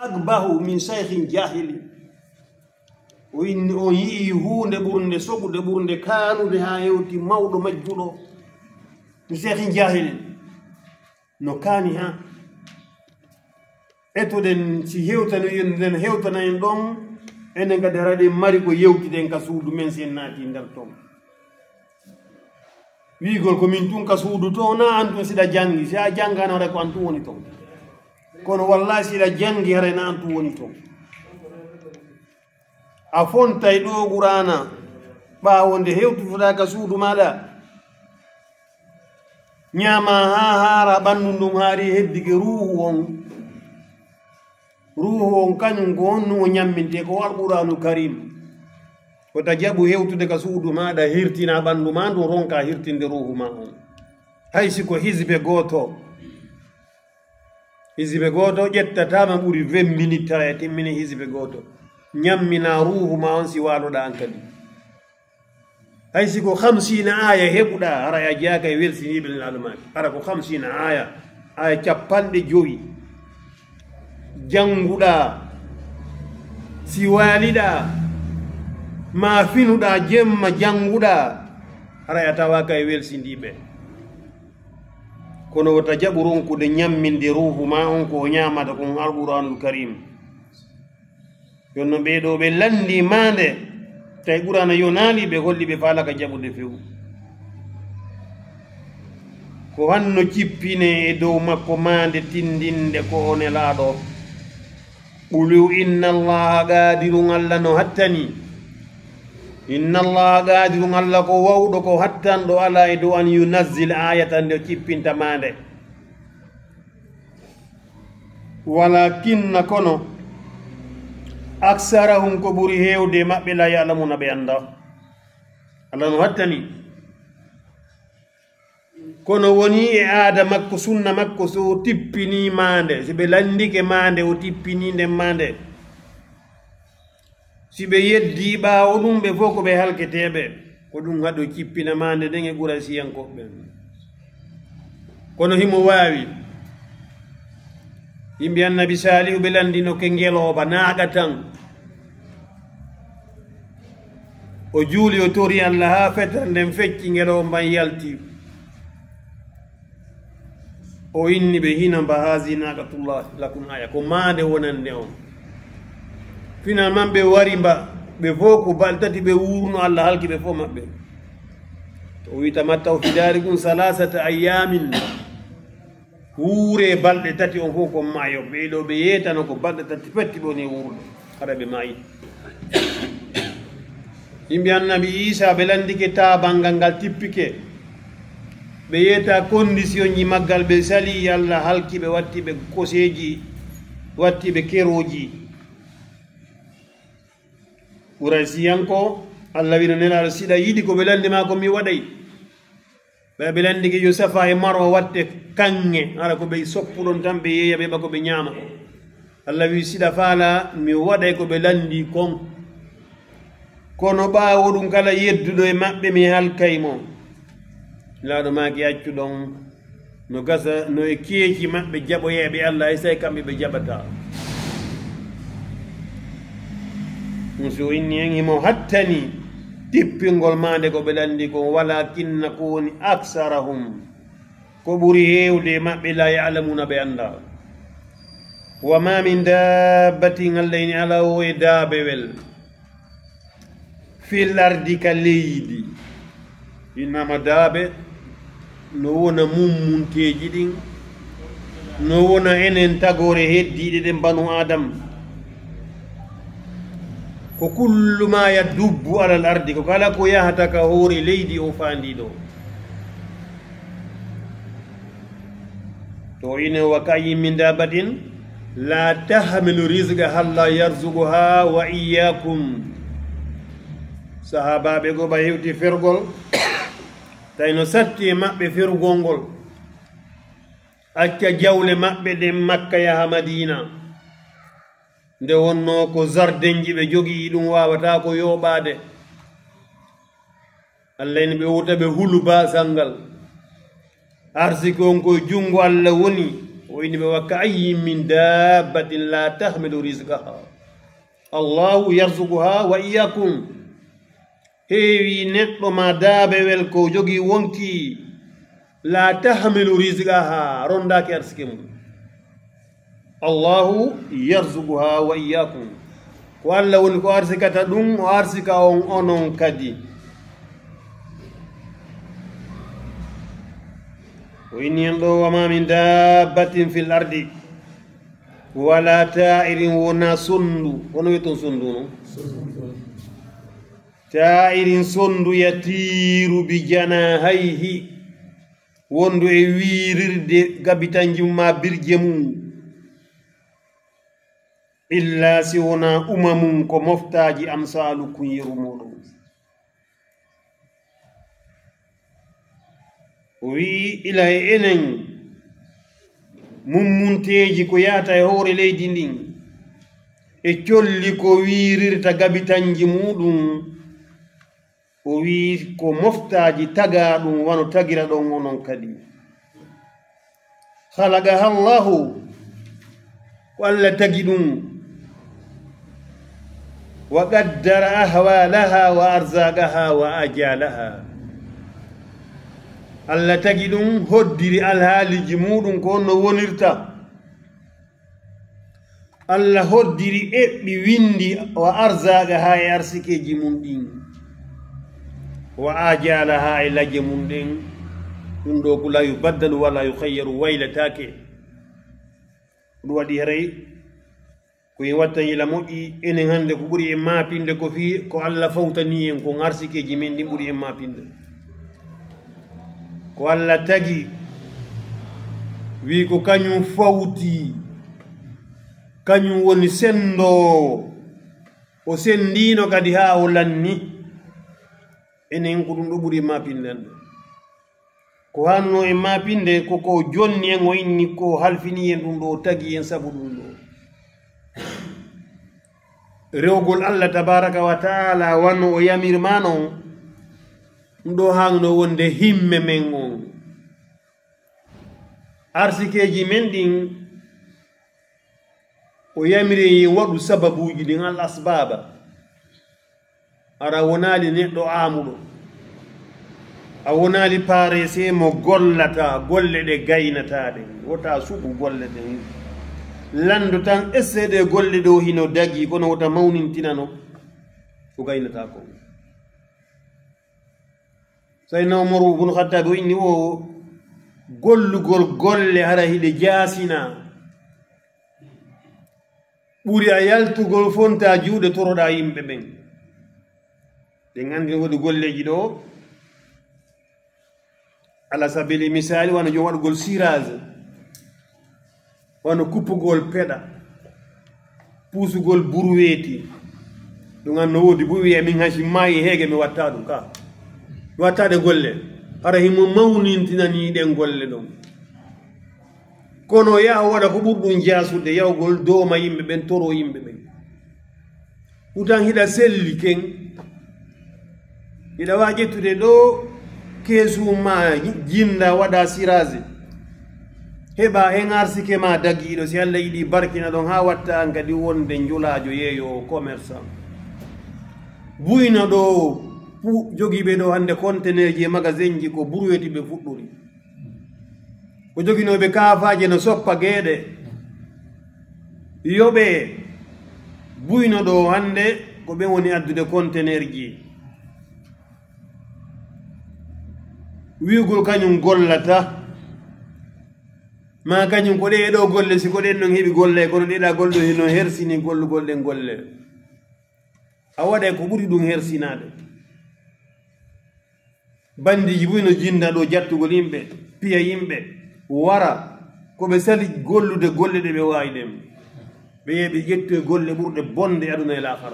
agbahu min shaykhin jahili o inni on yii huunde ɓurde soɓude ɓurde kaanude ha hewti mawɗo majjuɗo min shaykhin jahilin no kaani ha etoɗen si hewtano nden hewtana en ɗon enen kadi haraɗen mari ko yewtiden ka suudu men sen naati nder ton wiigol ko min tun ka suudu to na an tun siɗa jangi si a jangano hara ko an tun woni ton kono wallahi siɗa jangi hara na an tun woni ton a fontay ɗo ɓurana ɓawonde hewtutoɗa ka suudu maɗa ñama ha haara ɓanndu ndum haari heddike ruhu on kañum ko honno o ñamminte ko alquranu karim ko ta jaɓu hewtude ka suudu maɗa hirtina ɓanndu ma ndu ronka hirtinde ruhu ma on haysi ko hisbe goto ƴettatama ɓuri 20 minutes tara e timmini hisbe goto ñammina ruhu ma on si waloɗa an kadi haysi ko 50 aya heɓuɗa ara a jeaka e welsiniɓe lalmaki ara ko 50 aya 50 janguɗa si waliɗa ma finuɗa jemma janguɗa ara a tawaka e welsindiɓe kono wota jaɓu ronkude ñamminde ruhu ma on ko ñamata kon alquranul karim yonno ɓeɗo ɓe landi mande tawi ɓurana yonali ɓe holli ɓe falaka jaɓude few ko hanno cippine e dow makko mande tindinde ko one laaɗo ɓulu inna allaha qadirun allah no hattani inna allaha qadirun allah ko wawɗo ko hattanɗo ala e dow an yunazzil ayatan nde cippinta mande walakinna kono aksarahum ko ɓuri hewde maɓɓe la yalamuna ɓe anda allah no hattani kono woni e aada makko sunna makko so tippini mande si ɓe landike mande o tippini nden mande si ɓe yeddi ɓaawo ɗum ɓe fof ko ɓe halketeɓe ko ɗum haɗo cippina mande nden e ɓura siyankoɓe kono himo wawi yimɓe annabi salihu ɓe landino ke ngeloba naaga tan o juuli o tori allah ha fetere nden fecci ngeloba mban yalti o inni ɓe hina mba haasi naqatullah lakum aya ko maande wonande on finalement ɓe wari mba ɓe fof ko bal tati ɓe wurno allah halki ɓe fof maɓɓe o wi tamattaw fidari kum salasata ayamin wuure balɗe tati on fof ko maayo ɓeɗo ɓe yetano ko balɗe tati petti ɓoni wuurɗo haɗa ɓe maayi yimɓe annabi isa ɓe landike tabangal ngal tippike ɓe yeyta condition ji maggal ɓe sali allah halki ɓe wattiɓe koseji wattiɓe keroji ɓuray siyanko allah wino nelaɗo siɗa yiɗi ko ɓe landima ko mi waɗay ɓe landike yo safa e maro watte kanŋe ara ko ɓe soppuɗon tan ɓe yeeya ɓe ɓa ko ɓe ñaama allah wi siɗa faala mi waɗay ko ɓe landi kon kono ɓaawo ɗum kala yedduɗo e maɓɓe mi halkaymo laaɗo maaki accuɗon no gasa no e keeci maɓɓe jaɓoyeɓe allah hay say kamɓe ɓe jaɓata ɗum so inni en himo hattani tippingol mande ko ɓe landi ko walakinna ko woni aksarahum ko ɓuri heewde maɓɓe la yalamuna ɓe annda wa ma min dabbatin allah ini ala o e daabewel fil ardi ka leydi innama daabe no wona mummunteji ɗin no wona enen tagore heddiɗe ɗen banu adam ko kullu ma yadubbu alal ardi ko kala ko yahata ka hoore leydi o fandiɗo to ine wa kayyin min dabatin la tahmilu rizqa halla yarzuquha wa iyyakum sahabaɓe go ɓa hewti fergol tawi no satti e maɓɓe fergol ngol acca jawle maɓɓe ɗen makka yaha madina nde wonno ko jardin ji ɓe jogii ɗum wawata ko yoɓade allah ene ɓe wuta ɓe hulu basal ngal arsiki on koye junngo allah woni o وإن وكأي من دابة لا تحمل رزقها الله يرزقها وإياكم هي نتلو ما دابة والكو جوغي وونكي لا تحمل رزقها رونداك أرسكم الله يرزقها وإياكم وألا ونكو أرسكة دون وأرسكة أنون كدي وإن ينظر وما من دابة في الأرض ولا تائر ونا سندو ونويتون سندو تائر سندو يطير بجناحيه وندو ويرد غبيتان جما برجمو إلا سيونا أمم كمفتاج أمثالكم يرمون wi ila enen mummunteji ko yaata e hoore leydi ndin e colli ko wiirirta gabitanji muɗum o wi ko moftaji taga ɗum wano tagira ɗon onon kadi halagaha llahu ko allah tagi ɗum wa qaddara ahwalaha wa arzaqaha wa ajalaha Allah tagi ɗum hoddiri alhaaliji muɗum ko no wonirta Allah hoddiri eɓɓi windi wa arzaga ha e arsikeji mum ɗin wa ajala ha e laje mum ɗen ɗum ɗo ko la yubaddalu wala yukhayyaru waylatake ɗum waɗi heray koye watta yila moƴƴi enen hande ko ɓuri e mapinde ko fi ko Allah fawtani en ko arsikeji men ɗin ɓuri e mapinde ko Allah tagi wi ko kañum fawti kañum woni sendo o sendino kadi ha o lanni enen ko ɗum ɗo ɓuri mapinde ko hanno e mapinde koko jonni en o inni ko halfini en ɗum ɗo o tagi en sabu ɗum ɗo rewgol Allah tabaraka wa taala wanno o yamirmano ɗum ɗo hanno wonde himme men on arsikeji men ɗin o yamiri waɗu sababuji ɗin al asbaba ara wonali neɗɗo amuɗo a wonali parese mo gollata golle ɗe gaynataɗe wota suɓu golle ɗen lando tan essede golle ɗo hino dagi kono wota mawnintinano ko gaynata ko sayna umaru bun khattabi o inni o gollugol golle hara hiɗe jasina ɓuri a yaltugol fonta juuɗe toroɗa yimɓe ɓen ɗe gandi woɗi golleji ɗo ala sabili misali wano jom waɗugol sirage wano kuppugol peɗa puusugol burweti ɗum an no wodi bo wiya min hasi maayi heege mi watta ɗum ka wattade golle hara himo mawnintinani ɗen golle ɗon kono yaha waɗa ko ɓurɗum jasude yawgol dooma yimɓe ɓen toro yimɓe ɓen hutan hiɗa selli ken hiɗa wawi ƴettude ɗo keesuma jinda waɗa sirage heɓa hen arsike ma dagiɗo si Allah yiɗi barkina ɗon ha watta an kadi wonde julajo yeeyo commerçant buyna ɗo jogiɓe ɗo hande conteneur ji e magasin ji ko burweti ɓe fuɗɗori ko joginoɓe kaafaji no soppa gueɗe yoɓe buyno ɗo hande ko ɓe woni addude conteneur ji wiugol kañum gollata ma kañum ko ɗe ɗo golle si ko ɗen ɗon heeɓi golle kono ɗeɗa golle hino hersini gollugol ɗen golle a waɗa ko ɓuri ɗum hersinade bandiji buyno jinda ɗo jattugol yimɓe piya yimɓe wara koɓe sali gollude golle ɗe ɓe wawi ɗen ɓe yeɓe ƴettu e golle ɓurɗe bonde aduna e lahara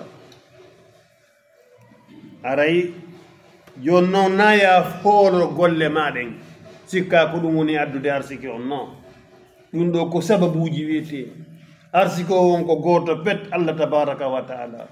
aray joni noon naya hoolo golle maɗen sikka ko ɗum woni addude arsike on non ɗum ɗo ko sababuji wiyete arsike o won ko goto pet Allah tabaraka wa taala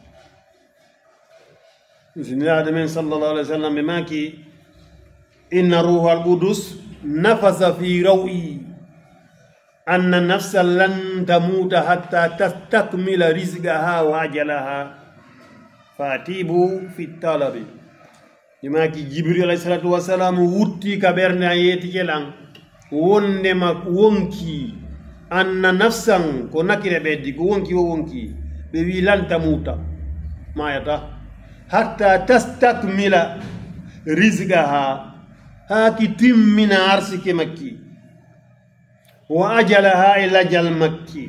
bismillahi men sallallahu alayhi wa sallam ɓe maki inna ruha al qudus nafasa fi rawi anna nafsa lan tamuta hatta tastakmila rizqaha wa ajalaha fatibu fi talabi imaki jibril alayhi salatu wassalam wutti ka berne ayeti kelan wonde ma wonki anna nafsan ko nakire beddi ko wonki o wonki be wi lan tamuta mayata hatta tastakmila rizqaha haki timmina arsike makki wa ajalaha ila jal makki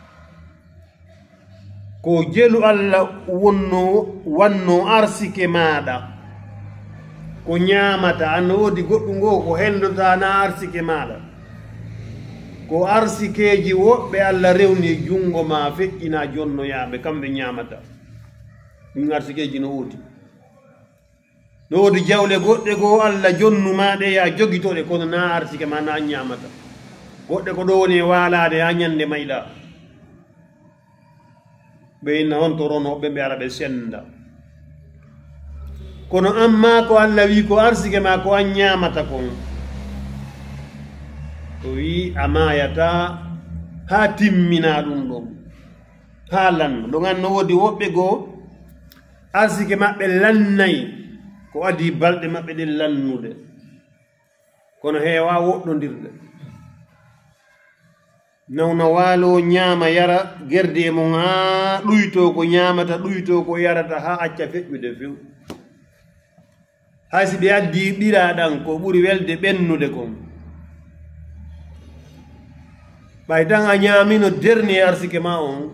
ko jelu alla wanno arsike maada ko ñamata an wodi goɗɗu ngo ko hendota na arsike maada ko arsikeji woɓɓe alla rewni jungo ma feƴƴina jonnoyaɓe kamɓe ñamata ɗum arsikeji no wodi no wodi jawle goɗɗe goo alla jonnumaɗe ya jogitoɗe kono na arsike ma na ñamata goɗɗe ko ɗo woni walade ha ñande mayɗa ɓe inna on to ronoɓe ɓe ara ɓe senda kono amma ko Allah wi ko arsike ma ko an ñamata kon o wi amayata ha timmina ɗum ɗon ha lanno ɗon an no wodi woɓɓe goo arsike maɓɓe lannayi ko adi balɗe maɓɓe ɗen lannude kono heewa woɗɗodirde nawna waalo ñaama yara gerde e mon ha ɗuyto ko ñamata ɗuyto ko yarata ha acca feƴƴude few hay si ɓe addi ɓiraɗan ko ɓuri welde ɓennude kon ɓay tan a ñamino dernier arsike ma on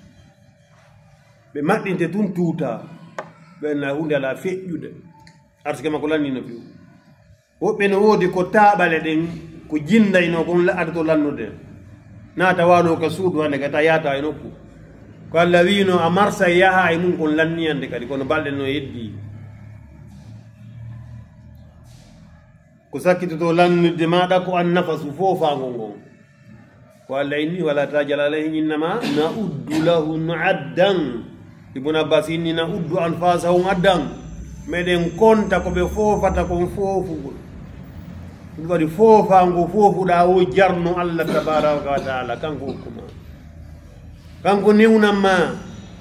ɓe maɗɗinte tun tuuta ɓenna hunde ala feƴƴude arsike ma ko lannino few woɓɓe no woodi ko taaɓale ɗen ko jindayno kon laɗata to lannude naata waalo ka suudu hande kata yaata e nokku ko Allah wino a marsa yaha e mum kon lanniyande kadi kono balɗe no heddi ko sakkitoto lannude maɗa ko an nafasu fofango ngon ko Allah inni wala tajal alayhi innama na uddu lahum addan ibn Abbas inni na uddu anfasahum addan meɗen konta ko ɓe fofata kon fofugol ɗum waɗi fofango fofuɗa o jarno Allah tabaraka wa taala kanko hokkuma kanko newnanma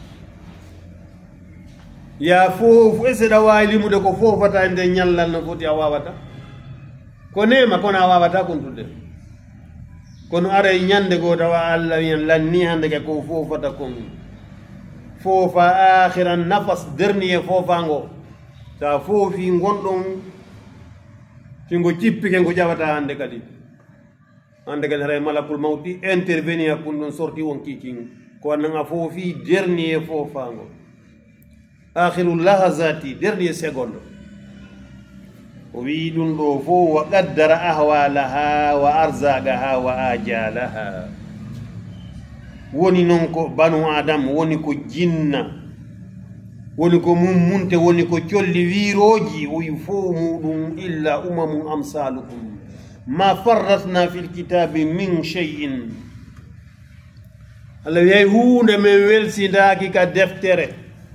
ya foofu e seɗa wawi limude ko fofata e nde ñallal no foti a wawata ko nema kono a wawata kontude kono ara ñande goo tawa Allah wiyan lanni hande ke ko fofata kon foofa akhiran nafas dernier fofango sa foofi gonɗon fingo cippike ngo ƴawata hande kadi haray malakul mawti intervenir hakkunde ɗon sorti won kiking ko annan a foofi dernier fofango akhiru lahazati dernier seconde o wi ɗum ɗo fof wa qaddara ahwalaha wa arzagaha wa ajalaha woni noon ko banu adam woni ko jinna woni ko mummunte woni ko colli wiiroji o wi fof muɗum illa umamum amsalukum ma farratna fi lkitabi min cheyin Allah wiyay hunde min welsidaki ka deftere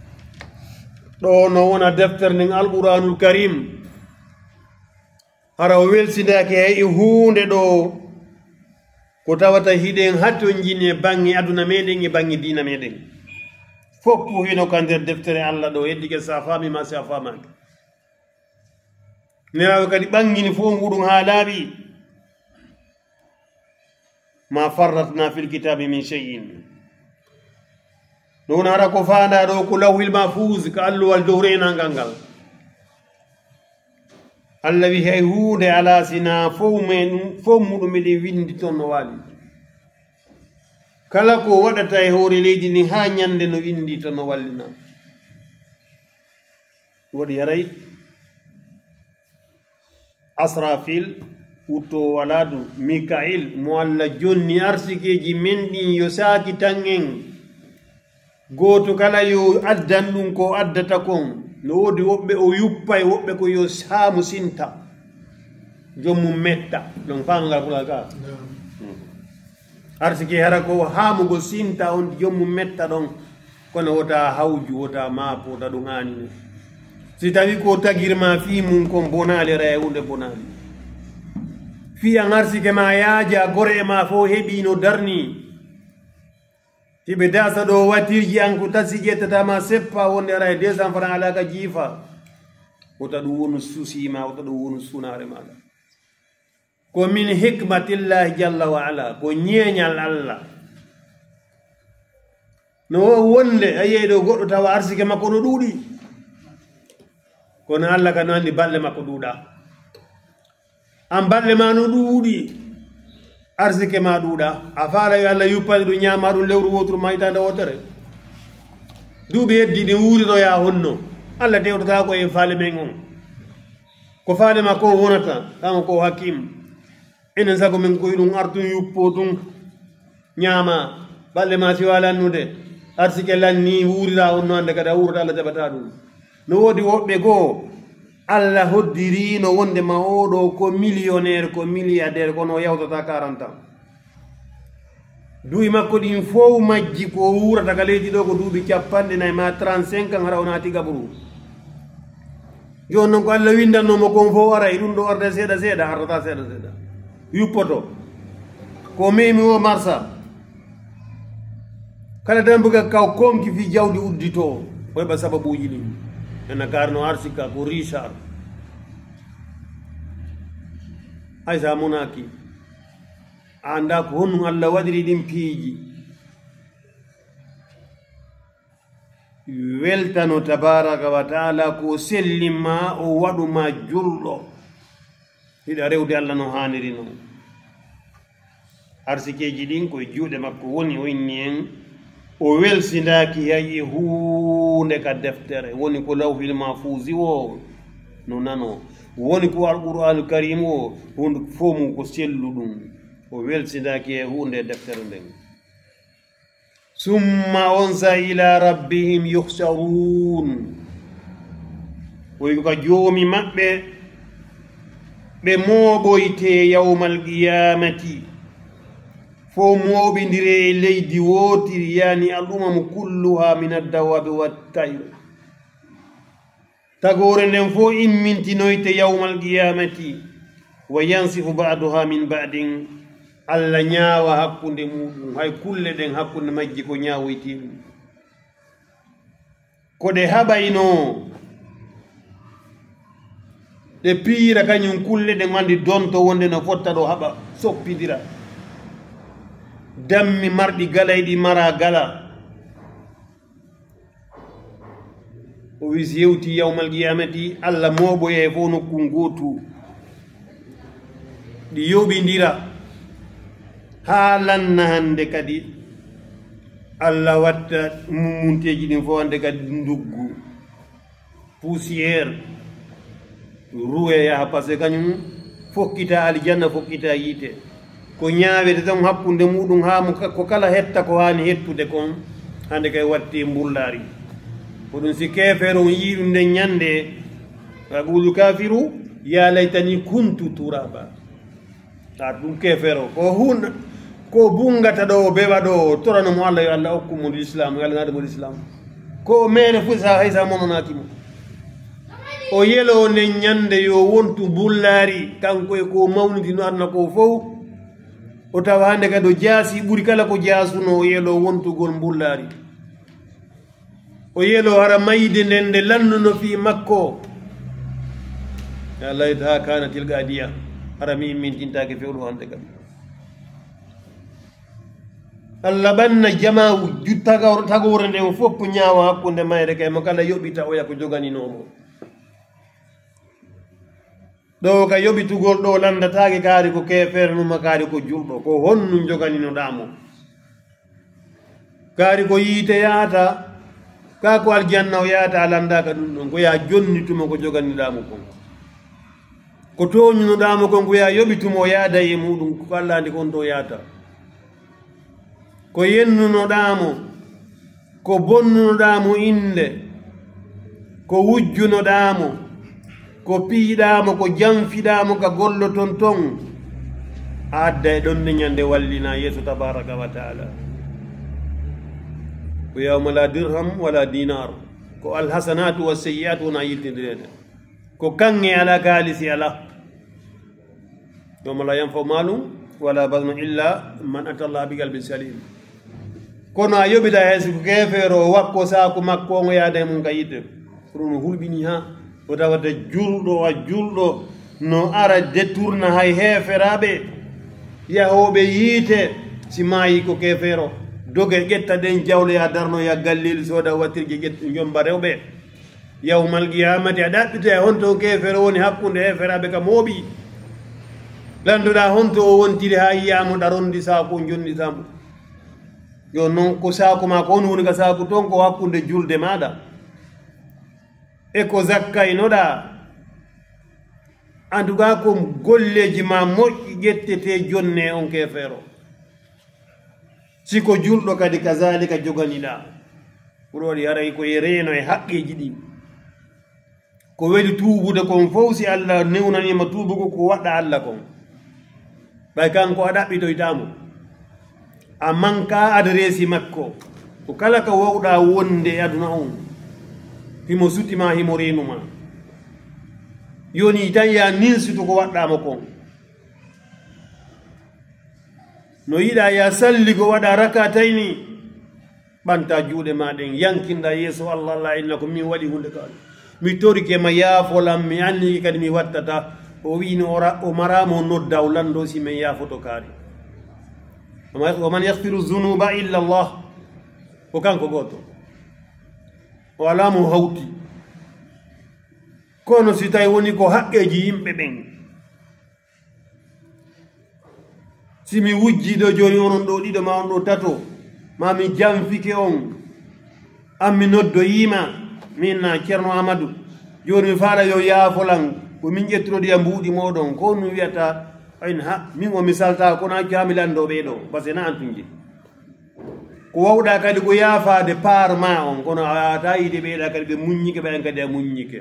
ɗo no wona deftere nden alquranul karim hara o welsidaki hay hunde ɗo ko tawata hiɗen hatto jini e bange aduna meɗen e bange dina meɗen foppu hino ka nder deftere Allah ɗo heddike sa fami ma sa famaki nerawo kadi ɓangini fof muɗum ha laaɓi ma farratna fil kitabi min cheyin ɗon hara ko fanda ɗo ko lawhil mahfuz ko alluwal dow renangal ngal Allah wi hay hunde ala sina fof muɗum eɗen windi toon no waali kala ko waɗata e hoore leydi ni ha ñande no windi to no wallina waɗi yaray asrafil wutto waladu mikail mo Allah jonni arsikeji men ɗin yo saaki tan en gooto kala yo addan ɗum ko addata kon no woodi woɓɓe o yuppa e woɓɓe ko yo saamu sinta jommum metta ɗon famangal pulal ka arsike hara ko haamugo sinta on jommum metta ɗon kono wota hawju wota maapo wota ɗum anine si tawi ko tagirma fi mum kon bonali ra e hunde bonali fiya arsike ma yaaja gore ma fo heɓi no darni hiɓe dasa ɗo watirji an ko tasi ƴettatama seppa wonde ara e 200 francs alaka jiifa wota ɗum wonu susima wota ɗum wonu sunare maɗa ko min hikmatillahi jalla wa ala ko ñeeñal allah no wonde a yeyi ɗo goɗɗo tawa arsike makko no ɗuuɗi kono allah ka no andi balle makko ɗuuɗa an balle ma no ɗuuɗi arsike ma ɗuuɗa a faala yo allah yuppani ɗum ñama ɗum lewru woturu ma hitande wotere duuɓi heddi ɗi wuurinoya honno allah tewtata ko e faale men on ko faale ma ko wonata kama ko hakim enen sago min koye ɗum artum yuppo tun ñama balle ma siwa lannude arsike lanni wuurira honno ande kadi a wuurata allah jaɓata ɗum no woodi woɓɓe goo allah hoddirino wonde ma oɗo ko millionnaire ko milliardaire kono yawtata 40 ans duuɓi makko ɗin fof majji ko wuurata ka leydi ɗo ko duuɓi 40 ma 35 ans hara o naati gaɓru joni noon ko allah windannomo kon fof ara e ɗum ɗo arde seeɗa seeɗa ardata seeɗa seeɗa yuppoto ko memi o marsa kala dambuga kaw konki fi jawdi uddito o heɓa sababuji ɗin ena karno arsika ko richard hay sa monaki anda ko honnum allah waɗiri ɗin piiji weltano tabaraka wa taala ko sellimma o waɗuma julɗo hiɗa rewde allah no haniri noon arsikeji ɗin koye juuɗe makko woni o inni en o welsindaki hay e hunde ka deftere woni ko lawhil mahfusi o no nano woni ko alqur'anu karim o hunde fof mum ko sellu ɗum o welsindaki e hunde deftere nden summa onsa ila rabbihim yuhsarun oyi ko joomi maɓɓe ɓe mooɓoyte yawmal qiyamati fo mooɓidire e leydi wootiri yani al'umamu kulluha min addawabi wattayr tagore nden fo immintinoyte yawmal qiyamati wa yansifu ba'duha min ba'din allah ñaawa hakkunde muɗum hay kulle ɗen hakkunde majji ko ñaawoytiɗum ko ɗe haɓayno ɗe piira kañum kulle ɗen andi donto wonde no fotta ɗo haɓa soppidira dammi marɗi galayɗi mara gala o wis yewti yawmal qiyamati allah mooɓoye fof nokku gootu ɗi yoɓidira haa lanna hande kadi allah watta mummunteji ɗin fof hande kadi nduggu poussiére ruwe yaha par ce que kañum fokkita aljanna fokkita yiite ko ñaawete tan hakkunde muɗum ha ko kala hetta ko hani hettude kon hande kay watti mbullari ko ɗum si kefere on yii ɗum nden ñande aqulu kafiru ya laytani kuntu turaba ta ɗum kefere o ko hunde ko bungata ɗo bewa ɗo toranomo allah yo allah hokkumo l'islam yo allah naademo l'islam ko mere fu sa hay sa mononakimo o yelo nden ñande yo wontu bullari kanko e ko mawnidino adna ko fof o tawa hande kadi o jaasi ɓuri kala ko jaasuno o yelo wontugol bullari o yelo hara mayde nden nde lannuno fi makko ya laytaha kanatil gadiya hara mi immintintake fewɗo hande kadi allah ɓanna jama tagore nden fof ñaawa hakkunde mayre kay mo kala yoɓita oya ko joganinomo ɗo ka yoɓitugol ɗo landatake kaari ko kefere numa kaari ko julɗo ko honnum joganinoɗamo kaari ko yiite yaata ka ko aljanna o yaata a landaka ɗum ɗon ko ya jonnituma ko joganiɗamo kon ko toñunoɗamo kon ko ya yoɓituma o yaada e muɗum ko allah andi kon to yaata ko yennunoɗamo ko bonnunoɗamo inde ko wujjunoɗamo ko piiɗamo ko janfiɗamo ka gollo ton ton a adda e ɗon ne ñande wallina yeeso tabaraka wa taala ko yawma la dirham wala dinar ko alhasanatu wa sayyiatu wona yiltidirede ko kange ala kaalisi ala يوم لا ينفع مال ولا بنون إلا من أتى الله بقلب سليم كنا يبدا يسكو كفرو وكو ساكو مكو يا دم كايت كرون هولبيني ها ودا ودا جولدو no ara détourna hay heferaɓe yahoɓe yiite si maayi ko kefero doge ƴetta den jawle ya darno ya gallil soda wattirje ƴetta jomba rewɓe yawmal qiyamati a ɗaɓɓita e honto kefero woni hakkude heferaɓe kam mooɓi landuɗa honto o wontiri ha yiyamo ɗarondi saku jonnitamo yo noon ko saku ma ko on woni ka saku toon ko hakkude julde maɗa e ko zakkaynoɗa en tout cas ko golleji ma moƴƴi ƴettete jonne on kefero siko julɗo kadi kazalika joganiɗa ɓuuri waɗi haray koye reeno e haqqeji ɗi ko weli tuubude kon fof si allah newnanima tuubugo ko waɗɗa allah kon ɓay kanko a ɗaɓɓitoytamo a manka adresi makko ko kala ka wawɗa wonde e aduna on himo sutima himo renuma yoni tan ya ninsitu ko waɗɗama kon no yiɗa ya salligo waɗa rakatayni ɓanta juuɗe maɗen yankinɗa yeeso allah allah inna ko min waɗi hunde kaɗo mi torike ma yaafolam mi anniki kadi mi wattata o wini o maramo nodda o lando si min yaafoto kaari waman yahfiru zunuba illa llah ko kanko goto o alamo hawti kono si tawi woni ko haqqeji yimɓe ɓen si mi wujjiɗo joni onon ɗo ɗiɗo ma on ɗo tato ma mi janfike on an mi noddoyima min na ceerno amadou joni mi faala yo yaafolan ko min ƴettuɗoɗiya mbuuɗi moɗon ko mi wiyata ayn ha min o mi salta kono accu ha mi lando ɓeɗo par ce que na antunji ko wawɗa kadi ko yaafade par ma on kono a wawata yiide ɓeeɗa kadi ɓe muññike ɓen kadi a muññike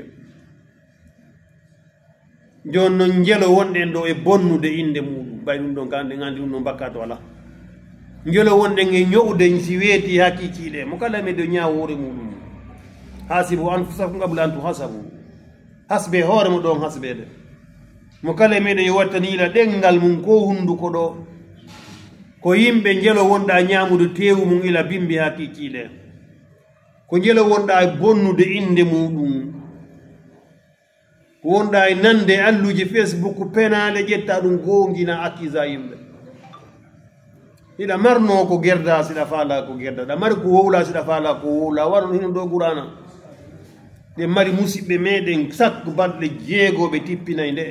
joni noon jelo wonɗen ɗo e bonnude inde muɗum ɓay ɗum ɗon kanɗe gandi ɗum no mbakka to ala jelo wonɗen e ñowde si weeti hakkiciɗe mo kala meɗe ñawore muɗum hasibu anfusakum qabla an tuhasabu hasbe hoore mo ɗon hasbede mo kala meɗen yo wattanila ɗengal mum ko hunduko ɗo ko yimɓe jelo wonɗa ñamude tewu mum ila bimbi hakkiciɗe ko jelo wonɗa e bonnude inde muɗum wonɗa e nande alluji facebook penale ƴetta ɗum gongina accisa yimɓe hiɗa marno ko gerda siɗa faala ko gerda ɗa mari ko wowla siɗa faala ko wowla waɗa hino ɗo ɓurana ɗe mari musidɓe meɗen sakko balɗe jeegoɓe tippinayi nde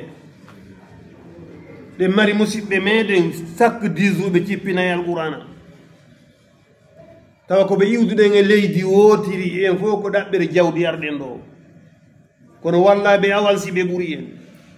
ɗe mari musidɓe meɗen sakko disuɓe tippinayi alqurana tawa koɓe iwduɗen e leydi wotiri en fof ko ɗaɓɓere jawdi arɗen ɗo kono wallaɓe awal si ɓe ɓuuri en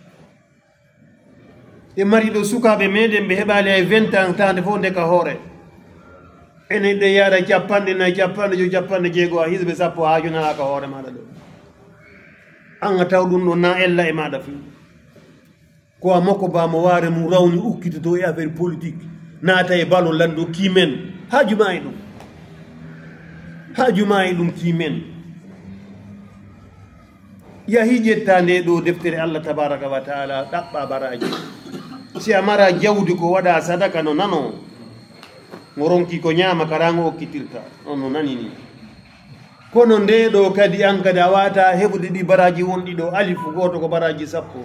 ɓe mari ɗo sukaɓe meɗen ɓe heɓali hay 20 ans tande fof ndeka hoore enen ɗe yaara capanɗe nayi capanɗe jo capanɗe jeego a hisɓe sappo ha jonalaka hoore maɗa ɗo an a taw ɗum ɗo na ella e maɗa fi ko a makko bamo waare mum rawni ukkitoto e affaire politique naata e balo lanndo kimen haajuma e ɗum haajuma e ɗum kimen yahi ƴetta nde ɗo deftere allah tabaraka wa taala ɗaɓɓa baraji si a mara jawdi ko waɗa sadaka no nano ngo ronki ko ñaama karango okkitirta on no nani ni kono nde ɗo kadi an kadi a wata heɓude ɗi baraji wonɗi ɗo alifu goto ko baraji sappo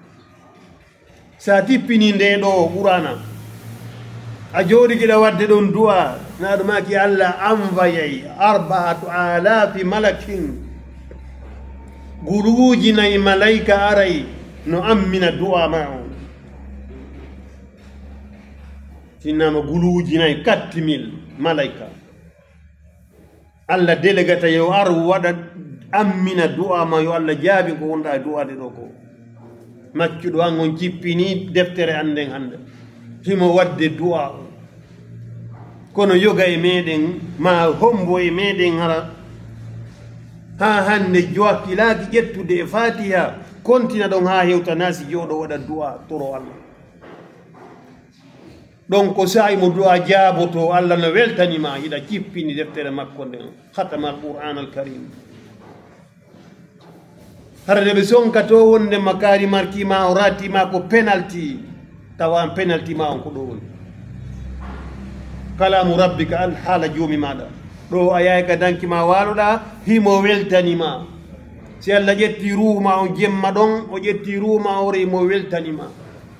sa tippini nde ɗo ɓurana a jooɗi kiɗa wadde ɗon duwa naɗo maki allah anvayay 4000 malakin guruuji nayi malayka aray no ammina du'a ma on sinnama guluuji nayi 4000 malayka allah délegata yo ar waɗa ammina du'a ma yo allah jaabi ko wonɗa e du'ade ɗo ko maccuɗo an on cippini deftere anden hande himo wadde du'a kono yoga e meɗen ma hombo e meɗen hara ha hande jowakkilaki ƴettude e fatiha kontina ɗon ha hewtanasi jooɗo waɗa du'a toro allah ɗon ko sa'i mo du'a jaaboto allah no weltanima hiɗa cippini deftere makko nden hatama alquran alkarim hara nde ɓe sonkato wonde makari markima o ratima ko penalty tawan penalty ma on ko ɗo woni kalamu rabbika al haala joomi maɗa ɗo a yahay ka danki ma waaloɗa himo weltanima si Allah ƴetti ruuma on jemma ɗon o ƴetti ruuma o rimo weltanima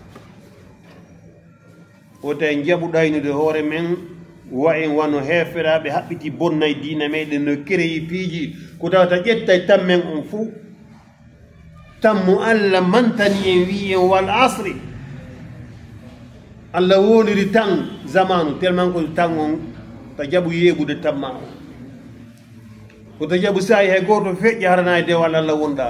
o tawi jaɓuɗaynude hoore men wa en wano heferaɓe haɓɓiti bonnay diina meɗen no créyi piiji ko tawata ƴettay tammen on fou tammo Allah mantani en wi en wal asri Allah woniri tan zamanu tellement ko tan on ta jaɓu yeeɓude tamma o koto jaɓu sayi hay goto feƴƴi harana e dewal Allah wonɗa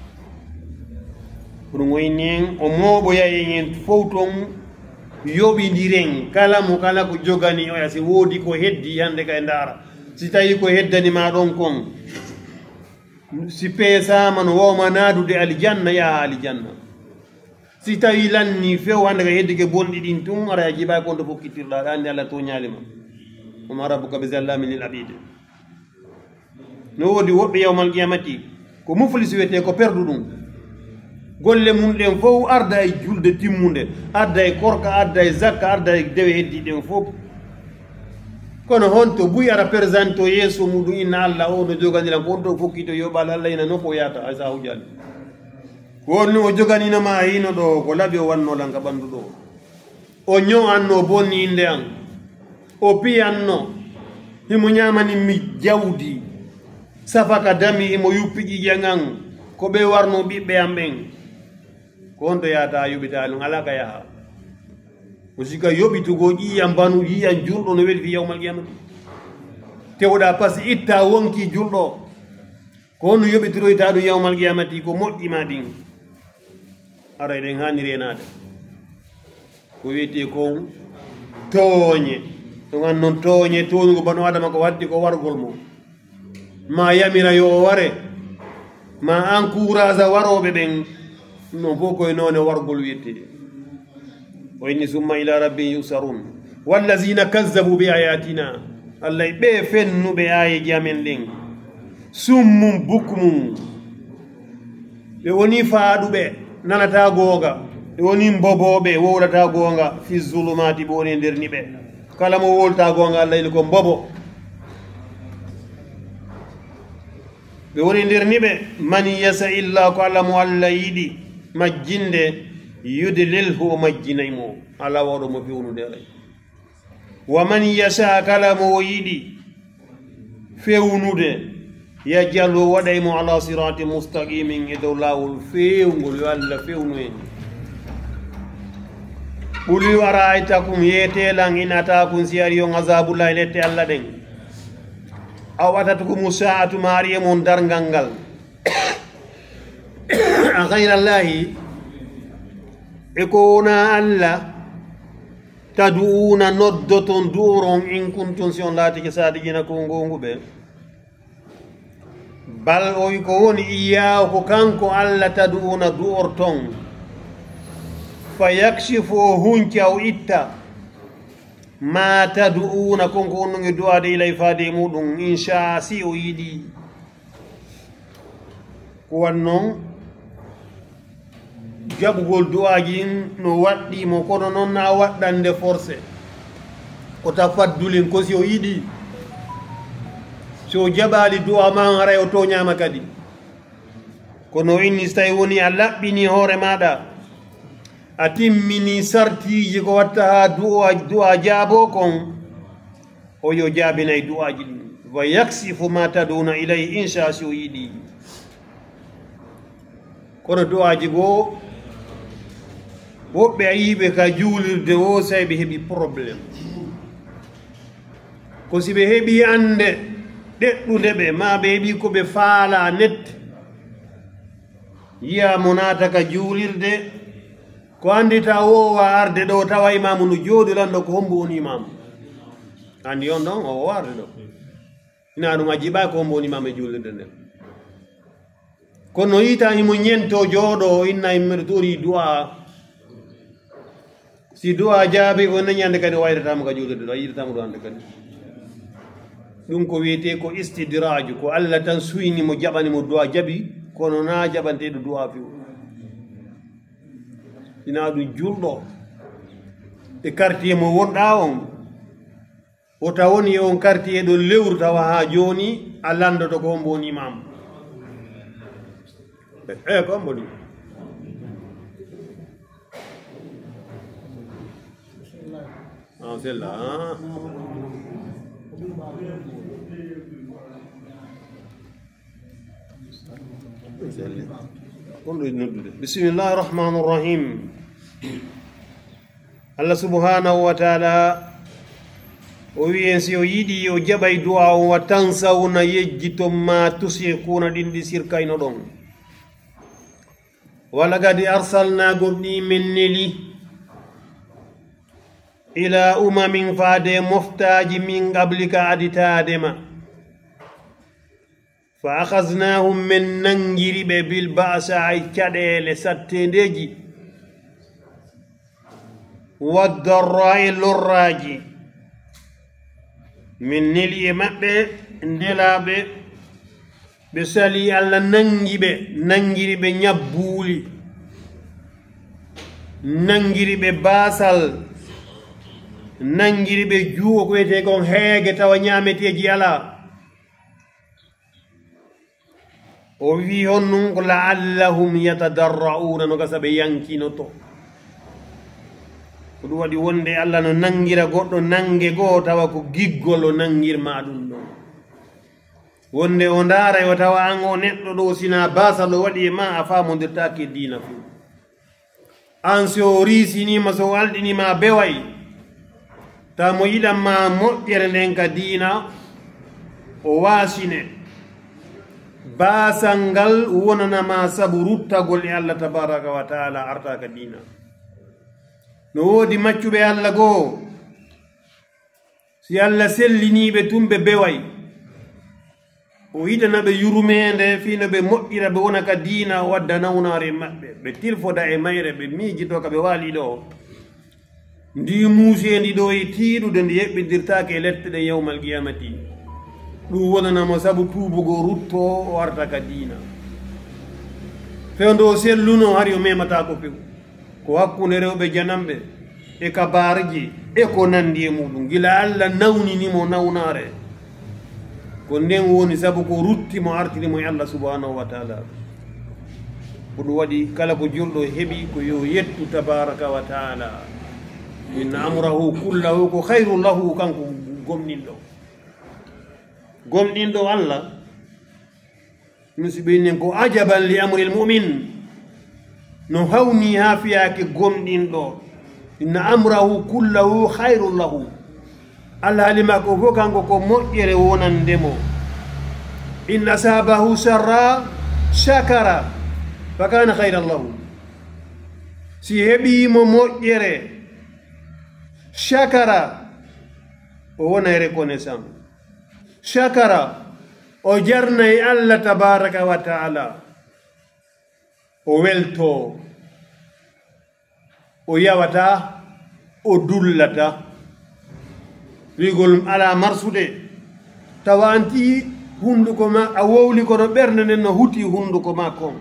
ɗum wayni en o mooɓoya en fof ton yoɓidiren kala mo kala ko jogani oya si woodi ko heddi hande ka e ndaara si tawi ko heddanima ɗon kon si peesama no wawma naadude alijanna yaha alijanna si tawi lanni few hande ka heddi ke bonɗi ɗin tun ara a jiɓa konto fof kittirɗa ɗa andi Allah toñalima oma rabbuka bi zallamin lil abide no woodi woɓɓe yawmal qiyamati ko muflis wiyete ko perdu ɗum golle mum ɗen fof arda e julde timmude arda e korka arda e zakka arda e dewe heddiɗen fof kono honto buy ara présente o yeeso muɗum inna Allah o no joganiran ko on to fokkito yoɓal Allah ina nokko yata ay sa hujali wonni o joganinama hino ɗo ko laaɓi o wannolan ka ɓanndu ɗo o ño'anno bonni inde an o piyanno himo ñamaninmi jawdi safaka dami imo yuppi ƴiƴan an ko ɓe warno ɓiɓɓe am ɓen ko honto yahata yoɓita ɗum ala ka yaha o sika yoɓitugo ƴiyan banu ƴiyan julɗo no weɗi fi yawmal qiyamati tewɗa par ce que itta wonki julɗo ko honno yoɓitiroyta ɗum yawmal qiyamati ko moƴƴima ɗin ara eɗen hani renade ko wiyete ko tooñe ɗum an noon tooñe toñugo banu adama ko waddi ko wargol mo ma yamira yo o ware ma encourage waroɓe ɓen non fof koye noone wargol wiyete o inni summa ila rabbin yusarun wallazina kazzabu bi ayatina allah ɓe fennuɓe ayeji amen ɗen summum bukmum ɓe woni faaɗuɓe nanata googa ɓe woni mboboɓe wowlata goonga fi zulumati ɓe woni nder niɓe kala mo wolta goonga allah ini ko mbobo ɓe woni nder niɓe man yasa illa ko allah mo allah yiɗi majjinde yudlilhu o majjinaymo ala waɗo mo fewnude alay wa man yasa kala mo yiɗi fewnude yajal o waɗaymo ala sirati mustaqimin e dow lawol fewngol yo allah fewnu en ɓuli wara aytakum yeetelan inatakum si ari on azabullahi lette allah ɗen aw atatukum saatu maari e mon dargal ngal a gayrallahi e ko wona allah taduuna noddoton du'oron in kuntum si on laatike saadiƴina ko ngonguɓe bal o ko woni iyaw ko kanko allah taduuna du'orton fa yakshifu o hunca o itta ma taduuna konko wonnoge du'ade ilay faade muɗum inchaa si o yiɗi ko wannoon jaɓugol du'aji no waɗɗimo kono noon na waɗɗande forcé ko tafaddulin ko si o yiɗi so jaɓali du'a ma haray o toñama kadi kono inni so tawi woni a laɓɓini hoore maɗa a timmini sartiji ko watta ha du'a jaabo kon o yo jaabinay du'aji ɗin wa yaksifu ma taduna ilayhi inchaa si o yiɗi kono du'aji goo woɓɓe a yiɓe ka juulirde wo say ɓe heeɓi probléme ko si ɓe heeɓi ande ɗeɗɗude ɓe ma ɓe heeɓi ko ɓe faala nette yiya mo naata ka juulirde ko andita wowa arde ɗo tawa imamu no jooɗiranɗo ko hombo woni imamu andi on ɗon o arde ɗo ina ɗum a jiɓa ko hombo woni imamu e juulirde nden kono yita himo ñento jooɗo inna immere tori du'a si du'a jaabi o nañande kadi o wayratama ka juulirde ɗo a yiɗatama ɗo hande kadi ɗum ko wiyete ko istidraju ko allah tan suynimo jaɓanimo du'a jaɓi kono na jaɓanteɗo du'a few ina ɗum julɗo e quartier mo wonɗa on o tawoni on quartier ɗo lewru tawa ha joni a landoto ko on boni imam ko on boni sella بسم الله الرحمن الرحيم الله سبحانه وتعالى وينسي يدي وجبي دعاء وتنسون يجتم ما تسيقون دين دي سيركاين دون ولقد أرسلنا قبني من نلي إلى فاد مفتاج من قبلك عدتادما فأخذناهم من ننجرب بالبأساء كدل ستندجي والضراء للراجي من نلي مبه ندلاب بسالي على ننجرب نبولي ننجرب باسل ننجرب جوو كويته كون هيغ تاwa ñameteji ala o wi hon nun ko la'allahum yatadarra'una no gasa ɓe yankinoto ko ɗum waɗi wonde allah no nangira goɗɗo nange goo tawa ko giggol o nangirma ɗum ɗon wonde o ndaara o tawa an o neɗɗo ɗo sina basal o waɗi e ma a famodirtake dina fu an so o risinima so o alɗinima beway ta mo yiɗanma moƴƴere nden ka dina o wasine basal ngal wonanama sabu ruttagol e allah tabaraka wa taala artaka dina no woodi maccuɓe allah goo si allah selliniɓe tumɓe beway o yiɗana ɓe yurmede fino ɓe moƴƴira ɓe wona ka dina o wadda nawnare maɓɓe ɓe tilfoda e mayre ɓe miijito ka ɓe waali ɗo ndi muusendi ɗo e tiiɗude nde yeɓɓidirtake e lette ɗe yawmal qiyamati ɗum wonanamo sabu tuubugo rutto o arta ka diina fewndo selluno hari o memata ko few ko hakkunde rewɓe janamɓe e kabarji e ko nandi e muɗum gila allah nawninimo nawnare ko nden woni sabu ko ruttimo artirimo e allah subhanahu wa taala ko ɗum waɗi kala ko julɗo heeɓi ko yo yettu tabaraka wa taala inna amrahu kullahu ko hayru lahu kanko gomɗinɗo allah musiɓinen ko ajaban li amri lmumin no hawni ha fiyake gomɗinɗo inna amrahu kullahu hayru lahu allah halima ko fof kanko ko moƴƴere wonandemo in asabahu sarra shakara fa kana hayran lahu si heɓimo moƴƴere shakara o wonay reconnaissant shakara o jarnay allah tabaraka wa taala o welto o yawata o dullata wigol ala marsude tawa anti hunduko ma a wowli kono ɓernde nden no huti hunduko ma kon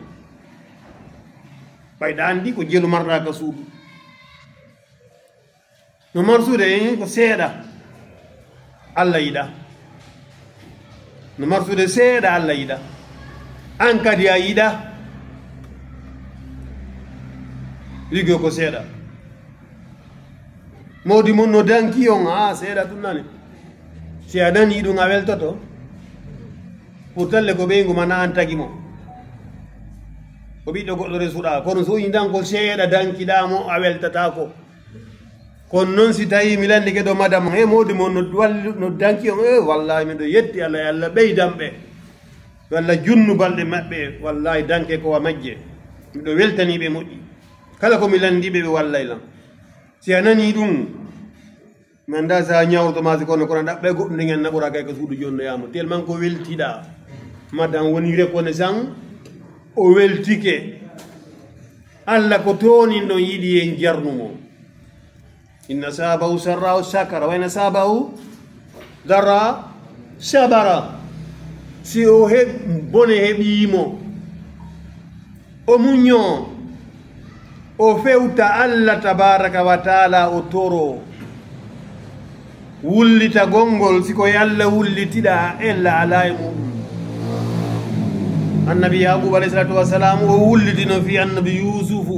ɓayɗa andi ko jelu marɗa ka suudu no marsude ko seeɗa allah yiɗa no marsude seeɗa allah yiɗa an kadi a yiɗa wigo ko seeɗa mawdi mon no danki on a seeɗa ɗum nane si a nani ɗum a weltoto pour talle ko ɓeygu ma na an tagi mo ko ɓiɗɗo goɗɗo resuɗa kono so yidan ko seeɗa dankiɗamo a weltatako kono noon si tawi mi landi keɗo madame e mawdi mon no danki on wallahi miɗo yetti allah e allah ɓeydanɓe walla junnu balɗe maɓɓe wallahi danke ko wa majje miɗo weltaniɓe moƴƴi kala komi landiɓe ɓe wallay lan si a nani ɗum mi anda sa ñawrtomasi kono kono ɗaɓɓe goɗɗo nde gen naɓora kay ko suudu jonnoyama tellement ko weltiɗa madame woni reconnaissant o weltike allah ko tonin ɗon yiɗi en jarnumo inna sabahu sarrahu shakara wa inna sabahu darra sabara si o bone heɓimo o muño o fewta Allah tabaraka wa taala o toro wullita gongol siko yalla wullitida ella ala e mum annabi yaqub alayhi salatu wassalam o wullitino fi annabi yusufu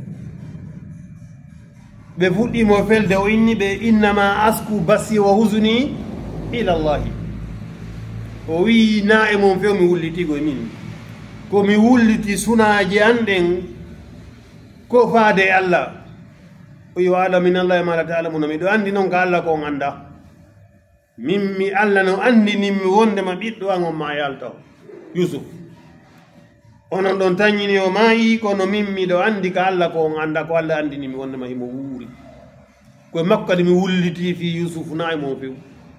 be fuɗɗimo felde o inni ɓe innama asku basi wa husni ila llahi o wi na e mon few mi wullitigo e min ko mi wulliti sunaji an ɗen ko faade Allah o yo ala min Allah e ma la ta'lamuna miɗo andi noon ko Allah ko on anda min mi Allah no andininmi wondema ɓiɗɗo an on ma yalta Yusuf onon ɗon tañini o maayi kono min miɗo andi ko Allah ko on anda ko Allah andinimi wondema himo wuuri koye makko kadi mi wulliti fi Yusuf na e mon few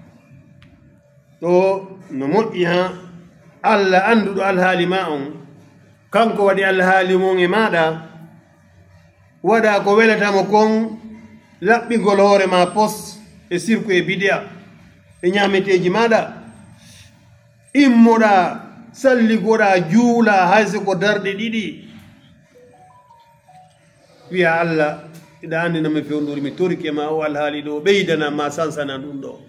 to no moƴƴi ha Allah anduɗo alhaali ma on kanko waɗi alhaali mon e maɗa waɗa ko welatamo kon laɓɓigol hoore ma pos e sirku e bidiya e ñameteji maɗa immoɗa salligoɗa juula hayso ko darɗe ɗiɗi wiya Allah iɗa andina mi fewndori mi torike ma o alhaali ɗo ɓeydana ma sansana ɗum ɗo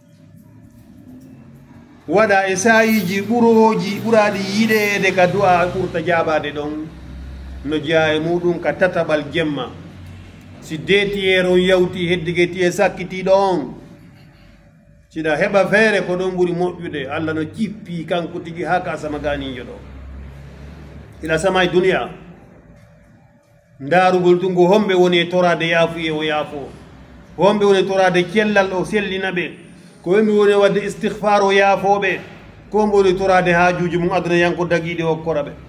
waɗa e sayiji ɓuroji ɓuraɗi yiɗede ka du'a ɓurta jaɓade ɗon no jeeya e muɗum ka tataɓal jemma si detiyere on yawti heddige tiye sakkitiɗo on siɗa heɓa feere ko ɗon ɓuri moƴƴude Allah no cippi kanko tigi ha ka sama ganijo ɗo ila sama e duniya ndarugol tungo homɓe woni e torade yaafuye o yaafo homɓe woni e torade cellal o sellina ɓe ko wembi woni wadde istihfar o yaafoɓe ko mbo woni torade hajuji mum aduna yanko daguiɗe hokkora ɓe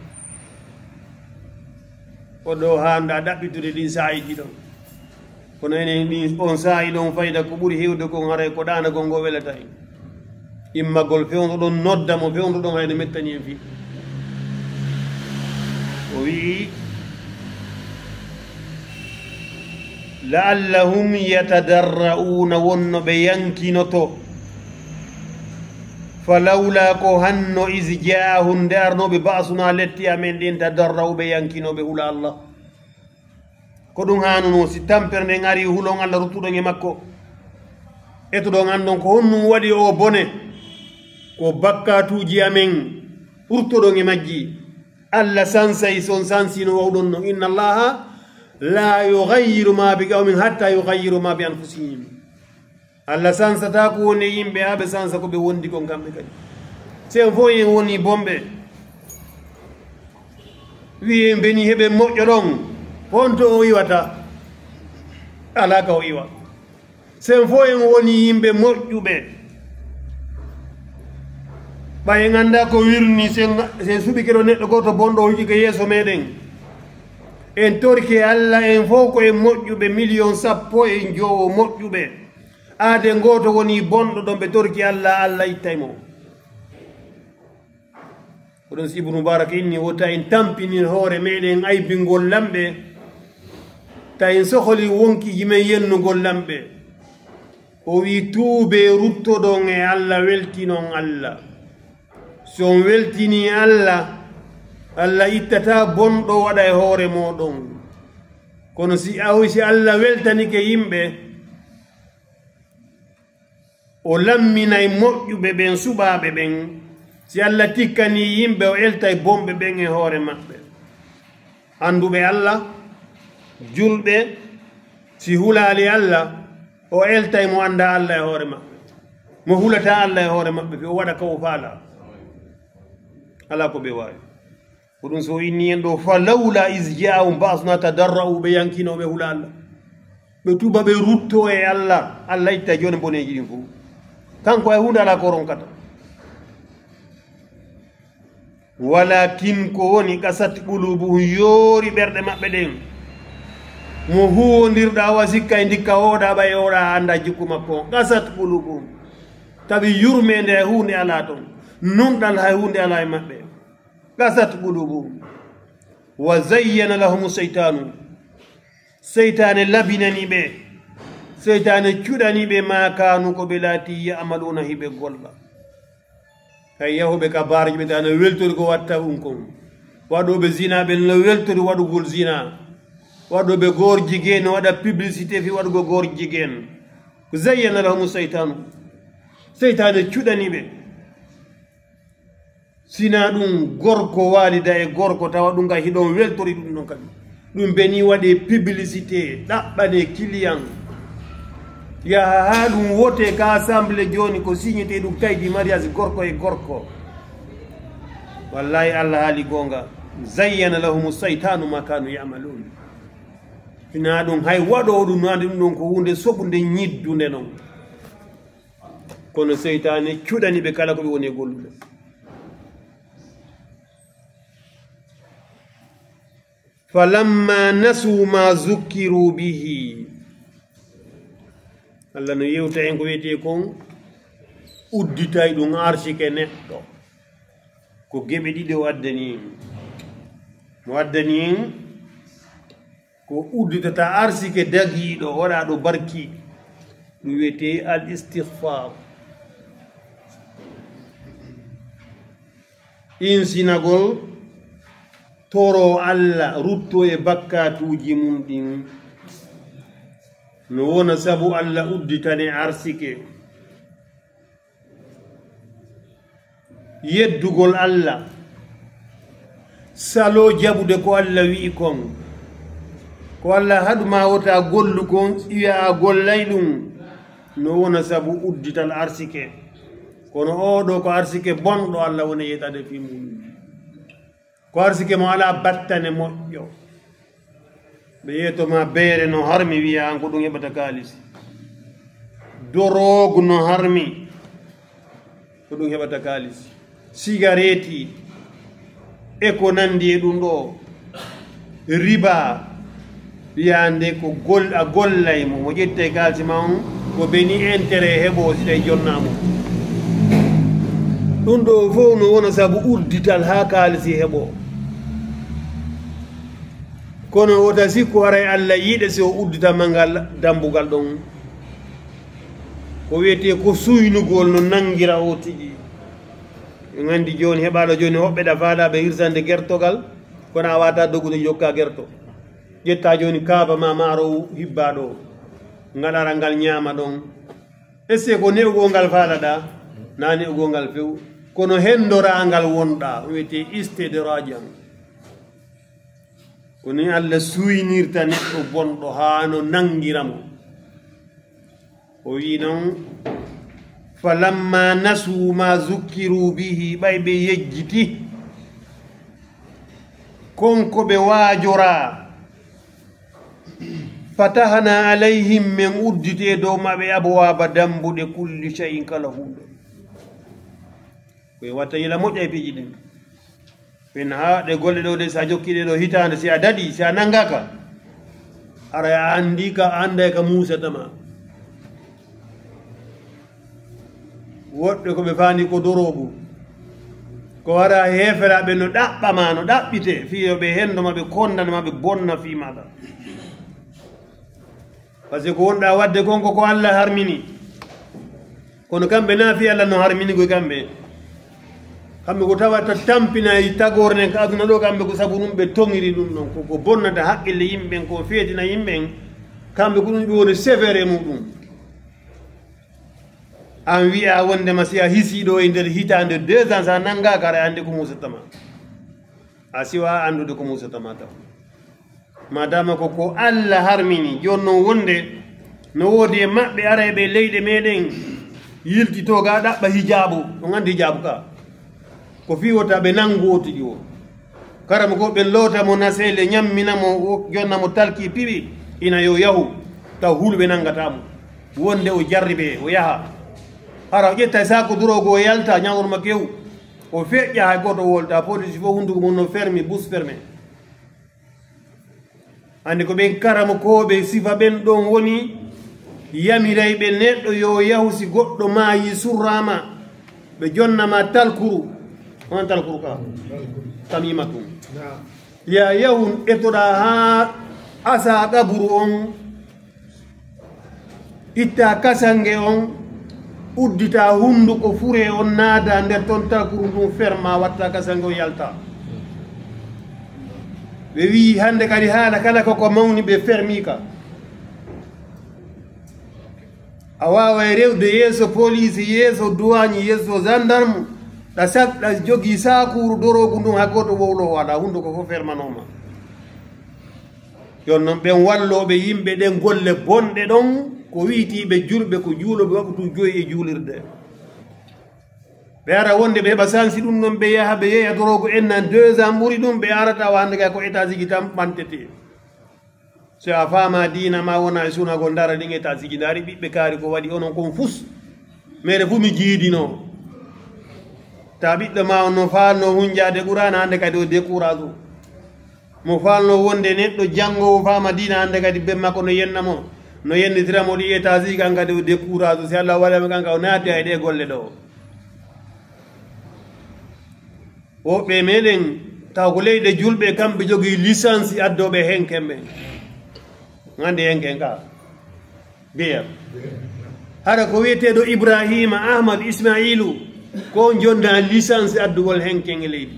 oɗo handa ɗaɓɓitude ɗin sayiji ɗon kono enen ɗin on saayi ɗon fayda ko ɓuuri hewde kon haray ko ɗanagol ngo welata en immagol fewdo ɗon noddamo fewdo ɗon hayno mettani en fi o wii laallahum yatadarra'una wonno ɓe yankinoto falawla ko hanno is jaahum nde arnoɓe basuna letti amen ɗin tadarra'u ɓe yankinoɓe hula Allah ko ɗum hanuno si tampere nden ari hulon Allah ruttuɗon e makko etuɗon andon ko honnum waɗi o bone ko bakkatuji amen ɓurtoɗon e majji Allah sansay son sansino wawɗon non inna allaha la yughayyiru ma bi qawmin hatta yughayyiru ma bi anfusihim Allah sansata ko woni yimɓe ha ɓe sansa ko ɓe wondi kon kamɓe kadi sen fo en woni bomɓe wi en beni heɓe moƴƴo ɗon honto o iwata ala ka o iwa sen fo en woni yimɓe moƴƴuɓe ɓay en anda ko wirni sen suɓi keɗo neɗɗo goto bonɗo o yiƴi yeeso meɗen en torke Allah en fof ko en moƴƴuɓe million sappo en jowo moƴƴuɓe aade goto woni bonɗo ɗon ɓe torki Allah Allah ittaymo oɗon si Ibnu Mubarak inni wota en tampini hoore meɗen aybingol lamɓe ta en sohli wonkiji men yennugol lamɓe o wi tuube ruttoɗon e Allah weltinon Allah so on weltini Allah Allah ittata bonɗo waɗa e hoore moɗon kono si Allah weltanike yimɓe o lamminay moƴƴuɓe ɓen suɓaɓe ɓen si Allah tikkani yimɓe o eltay bomɓe ɓen e hoore maɓɓe anduɓe Allah julɓe si hulali Allah o eltay mo anda Allah e hoore maɓɓe mo hulata Allah e hoore maɓɓe o waɗa ka o faala ala ko ɓe wawi ko ɗum so inni en ɗo fa lawla is jaahum basuna tadarra'u ɓe yankinoɓe hula Allah ɓe tuba ɓe rutto e Allah Allah itta joni boneji ɗin fof kanko e hunde ala ko ronkata walakin ko woni qasat qulubuhum yoori ɓerɗe maɓɓe ɗen mo huwondirɗa wa sikka e ndikka oɗaɓa e oɗa anda jikku makko qasat qulubuhum tawi yurmede e hunde ala toon nunɗal hay hunde ala e maɓɓe qasat qulubuhum wa zayyana lahum seytanu seytane labinani ɓe seytane cuɗaniɓe ma kanu ko ɓe laati yamaluna hiɓe golla hay yahuɓe ka baarji ɓe tano weltori ko watta ɗum kon waɗoɓe zina ɓe no weltori waɗugol zina waɗo ɓe goor jigéen waɗa publicité fi waɗugo goor jigéen ko zayyana lahum seytanu seytane cuɗani ɓe sina ɗum gorko walida e gorko tawa ɗum ga hiɗon weltori ɗum ɗon kadi ɗum beni waɗe publicité ɗaɓɓane client yaha ha ɗum wote ka assemblé joni ko signete ɗum kaydi mariage gorko e gorko wallahi allah haali gonga zayyana lahum seytanu ma kanu yamalun ina ɗum hay waɗo ɗum ande ɗum ɗon ko hunde soɓude ñiddude noon kono seytane cuɗani ɓe kala ko ɓe woni e gollude falamma nasu ma zukkiru bihi allah no yewta en ko wiyete kon udditay ɗum arsike neɗɗo ko geɓe ɗiɗi o addani en mo addani en ko udditata arsike dagiɗo waɗa ɗo barki ɗum wiyete al istihfar insinagol toro allah rutto e bakkatuji mum ɗin no wona sabu allah udditane arsike yeddugol allah salo jaɓude ko allah wi'i kon ko allah haɗuma wota gollu kon wiya a gollay ɗum no wona sabu uddital arsike kono oɗo ko arsike bonɗo allah woni yeɗade fi mum ko arsike mo ala battane moƴƴo ɓe yeytoma beere no harmi wiya an ko ɗum heɓata kaalisi dorogu no harmi ko ɗum heɓata kaalisi cigarette e ko nandi e ɗum ɗo riba wiyande ko a gollay mo mo ƴette kalisi ma on ko beni intérêt heɓo siɗa jonnamo ɗum ɗo fof no wona sabu uddital ha kaalisi heɓo kono wota sikku haray allah yiɗe si o udditama ngal dambugal ɗon ko wiyete ko suynugol no nangira o tigi en andi joni heɓaɗo joni hoɓɓe ɗafaɗaɓe hirsande gertogal kono a wata dogude jokka gerto ƴetta joni kaaba ma maaro hibbaɗo ngaɗara ngal ñaama ɗon est ce que ko ne'ugol ngal faalaɗa na ne'ugol ngal few kono hendorangal wonɗa wiyete istidirajan koni allah suynirta neɗɗo bonɗo ha no nangiramo o wi noon falamma nasu ma zukkiru bihi ɓay ɓe yejjiti konko ɓe waajora fatahana alayhim min uddite dow maɓe abwaba dambuɗe kulli cheyin kala hunde koye watta yila moƴƴa e piiji ɗin ɓen ha ɗe golle ɗo de sa jokkiɗe ɗo hitande si a daɗi si a nangaka ara a andi ka anda ka musatama woɗɗe ko ɓe fandi ko dorogu ko wara heferaɓe no ɗaɓɓama no ɗaɓɓite fiyoɓe hendoma ɓe kondanama ɓe bonna fi maɗa par ce que ko wonɗa wadde konko ko allah harmini kono kamɓe naafi allah no harmini koye kamɓe kamɓe ko tawata tampinayi tagorne ka aduna ɗo kamɓe ko sabu ɗum ɓe tongiri ɗum ɗon koko bonnata haqqille yimɓen ko feetina yimɓen kamɓe ko ɗum ɓe woni sévére muɗum an wiya wondema si a hisiɗo e nder hitande 2 ans sa nangaka ara ande ko musatama a siwa andude ko musatama taw madama ko allah harmini joni noon wonde no woodi e maɓɓe ara ɓe leyɗe meɗen yiltitoga ɗaɓɓa hijabu on andi hijabu ka ko fiwota ɓe nangu otiɗi o karama ko ɓe lootamo nasele ñamminamo jonnamo talki piɓi ina yo yahu taw hulɓe nangatamo wonde o jarriɓe o yaha ara o ƴetta sako durogo o yalta ñawroma kew o feƴƴa hay goto wolta police fof hunduko mum no fermi bus fermé andi ko ɓen karama koɓe sifa ɓen ɗon woni yamiray ɓe neɗɗo yo yahu si goɗɗo maayi surrama ɓe jonnama talkuru on talkuru ka tamimatum ya yahu etoɗa ha asa ɗaburu on itta kasange on uddita hunduko fure on naada nder ton talkuru ɗum ferma watta kasange o yalta ɓe wi hande kadi haala kala koko mawni ɓe fermi ka a wawa rewde yeeso police yeeso douane yeeso gendarme ɗa jogui sakuru dorogu ndum ha goto wowlo waɗa hunde ko fof fermanoma yon noon ɓen walloɓe yimɓe ɗen golle bonɗe ɗon ko wiitiɓe julɓe ko juuloɓe waɓatu joyi e juulirde ɓe ara wonde ɓe heɓa sansi ɗum ɗon ɓe yaha ɓe yeeya dorogo ennan 2 ans ɓuuri ɗum ɓe arata wande kay ko état ji tan ɓantete so a faama dina ma wona e sunago dara ɗin état ji daari ɓiɓɓe kaari ko waɗi onon kon fus mere fuu mi jiidino ta ɓiɗɗo ma on no falno hunjade ɓurana hande kadi o décourage o mo falno wonde neɗɗo janngowo faama dina hande kadi ɓe makko no yennamo no yennitiramo ɗi état ji kan kadi o décourage si Allah waɗama kanka o naati hay ɗe golle ɗo woɓɓe meɗen taw ko leyɗe julɓe kamɓe jogii licence addoɓe henkemɓe gandi henken ka biya hara ko wiyeteɗo Ibrahima Ahmad Ismailu ko jonda licence addugol henken e leydi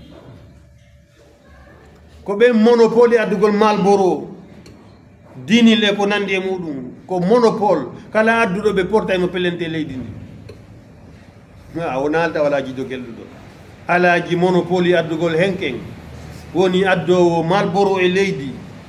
ko ɓe monopole addugol Malboro dinil e ko nandi e muɗum ko monopole kala adduɗo ɓe porta mo pelente leydi ndi a wona alta wala jido gelɗuɗo alaji monopole addugol henken woni addowo Malboro e leydi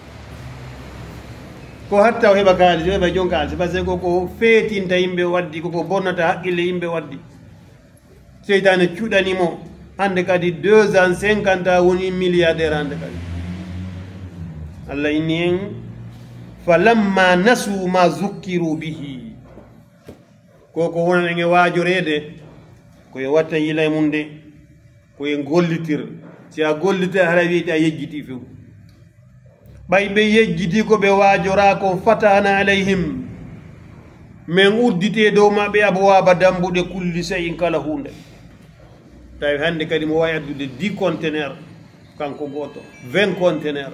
ko hatta o heɓa kaalis o heɓa jon kaalis par ce que koko feetinta yimɓe waddi koko bonnata haqqille yimɓe waddi seytane cuɗanimo hande kadi 2 ans 50 ans woni milliardaire hande kadi Allah inni en falamma nasu ma zukkiru bihi koko wonan en e waajorede koye watta yila e mum de koye gollitir si a gollita hara wiyete a yejjiti few ɓay ɓe yejjiti ko ɓe waajora ko fatana alayhim min uddite dow maɓɓe abowaba dambuɗe kulli sayin kala hunde tawi hande kadi mo wawi addude 10 conteneur kanko goto 20 conteneur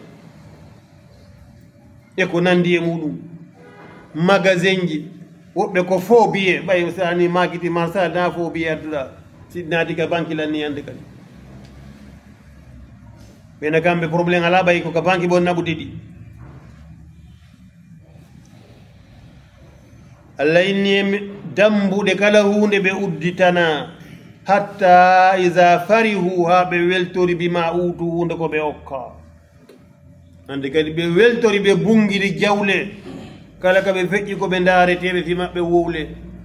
e ko nandi e muɗum magasin ji woɓɓe ko fo biye ɓay sani makiti marsal na fo biye adduɗa siɗnadi ka banque lanni hande kadi ɓena kamɓe probléme ala ɓay ko ka banque bon naɓude ɗi Allah inni e dambuɗe kala hunde ɓe udditana hatta iza farihu ha ɓe weltori bima utu hunde ko ɓe okka hande kadi ɓe weltori ɓe bungiɗi jawle kala ka ɓe feƴƴi ko ɓe daareteɓe fi maɓɓe wowle